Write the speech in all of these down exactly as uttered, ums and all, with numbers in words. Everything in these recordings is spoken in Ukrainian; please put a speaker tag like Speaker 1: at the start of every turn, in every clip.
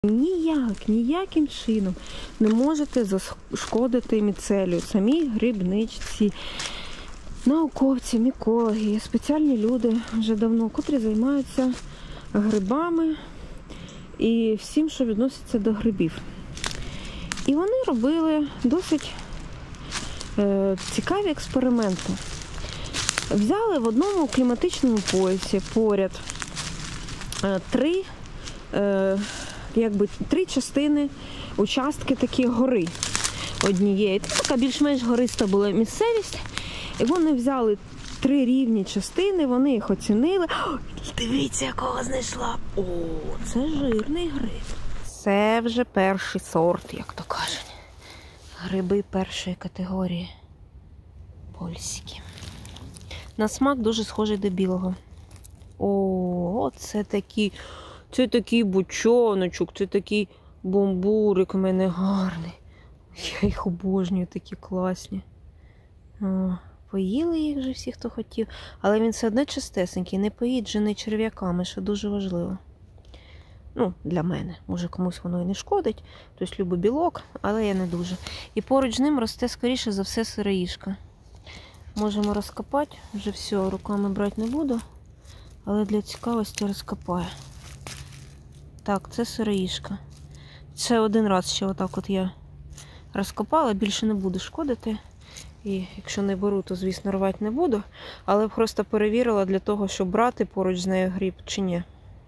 Speaker 1: Ніяк, ніяким чином не можете зашкодити міцелію, самій грибничці. Науковці, мікологи, спеціальні люди вже давно, котрі займаються грибами і всім, що відноситься до грибів. І вони робили досить е, цікаві експерименти. Взяли в одному кліматичному поясі поряд е, три е, якби три частини, участки такі гори однієї. Така більш-менш гориста була місцевість. І вони взяли три рівні частини, вони їх оцінили. О, дивіться, якого знайшла. О, це жирний гриб. Це вже перший сорт, як то кажуть. Гриби першої категорії. Польські. На смак дуже схожий до білого. О, це такий... Це такий бучоночок, це такий бомбурик у мене гарний. Я їх обожнюю, такі класні. О, поїли їх вже всі, хто хотів. Але він все одно чистесенький, не поїджений черв'яками, що дуже важливо. Ну, для мене. Може, комусь воно і не шкодить. Хтось любить білок, але я не дуже. І поруч з ним росте, скоріше за все, сироїшка. Можемо розкопати. Вже все, руками брати не буду. Але для цікавості розкопаю. Так, це сироїшка. Це один раз ще отак от я розкопала, більше не буду шкодити. І якщо не беру, то, звісно, рвати не буду. Але просто перевірила для того, щоб брати поруч з нею гриб чи ні.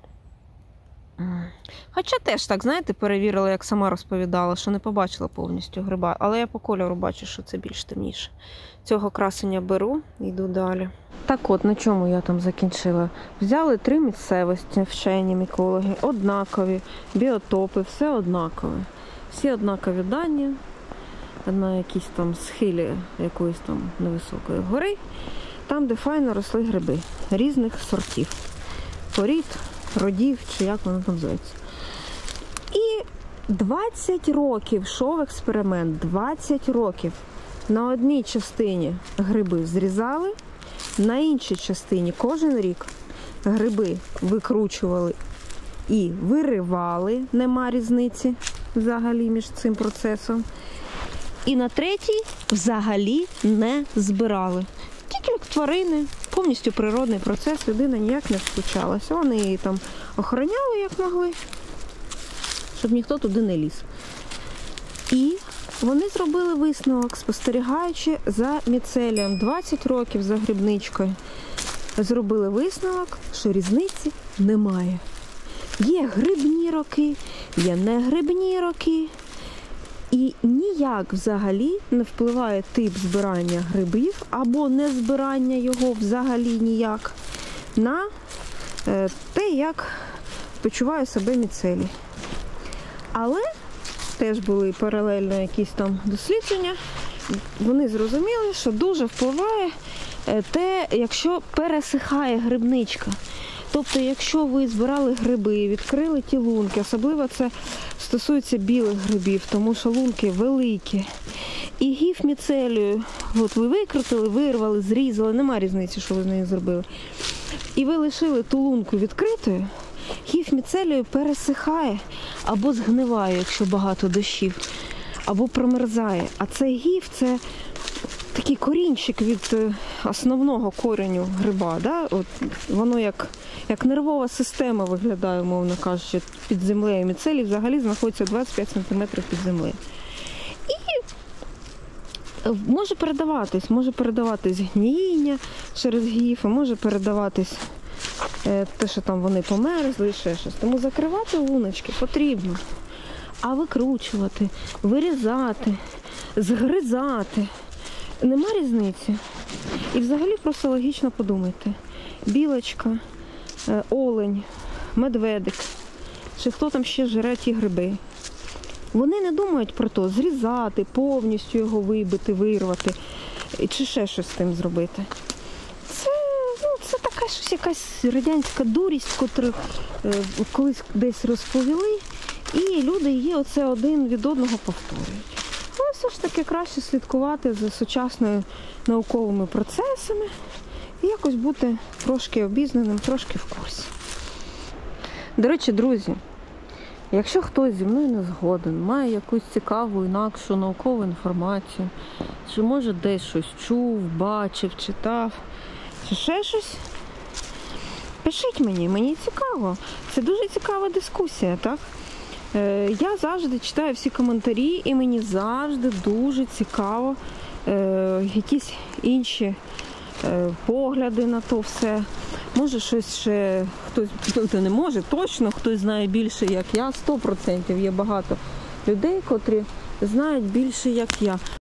Speaker 1: Хоча теж так, знаєте, перевірила, як сама розповідала, що не побачила повністю гриба. Але я по кольору бачу, що це більш темніше. Цього красення беру, йду далі. Так от, на чому я там закінчила. Взяли три місцевості, вчені, мікологи, однакові, біотопи, все однакове. Всі однакові дані, на якійсь там схилі якоїсь там невисокої гори, там, де файно росли гриби різних сортів. Порід, родів, чи як воно там називається. І двадцять років йшов експеримент, двадцять років. На одній частині гриби зрізали, на іншій частині кожен рік гриби викручували і виривали, нема різниці взагалі між цим процесом. І на третій взагалі не збирали. Тільки як тварини, повністю природний процес, людина ніяк не втручалася. Вони її там охороняли як могли, щоб ніхто туди не ліз. І вони зробили висновок, спостерігаючи за міцелієм двадцять років за грибничкою. Зробили висновок, що різниці немає. Є грибні роки, є негрибні роки. І ніяк взагалі не впливає тип збирання грибів або не збирання його взагалі ніяк на те, як почуває себе міцелій. Але теж були паралельно якісь там дослідження. Вони зрозуміли, що дуже впливає те, якщо пересихає грибничка. Тобто, якщо ви збирали гриби, відкрили ті лунки, особливо це стосується білих грибів, тому що лунки великі. І гіф міцелію, от ви викрутили, вирвали, зрізали, нема різниці, що ви з нею зробили. І ви лишили ту лунку відкритою, гіф міцелію пересихає або згниває, якщо багато дощів, або промерзає. А цей гіф – це такий корінчик від основного кореню гриба. Да? От воно як, як нервова система виглядає, умовно кажучи, під землею. Міцелій взагалі знаходиться двадцять п'ять сантиметрів під землею. І може передаватись, може передаватись гніїння через гіфи, може передаватись те, що там вони померзли і ще щось. Тому закривати луночки потрібно. А викручувати, вирізати, згризати нема різниці. І взагалі просто логічно подумайте. Білочка, олень, медведик, чи хто там ще жре ті гриби. Вони не думають про те, зрізати, повністю його вибити, вирвати, чи ще щось з тим зробити. Це, ну, це така щось, якась радянська дурість, котру е, колись десь розповіли, і люди її оце один від одного повторюють. Але все ж таки краще слідкувати за сучасними науковими процесами і якось бути трошки обізнаним, трошки в курсі. До речі, друзі, Якщо хтось зі мною не згоден, має якусь цікаву, інакшу наукову інформацію, чи може десь щось чув, бачив, читав, чи ще щось, пишіть мені, мені цікаво. Це дуже цікава дискусія, так? Е, я завжди читаю всі коментарі, і мені завжди дуже цікаво е, якісь інші е, погляди на то все. Може щось ще, хтось, хто не може, точно хтось знає більше, як я, сто відсотків. Є багато людей, котрі знають більше, як я.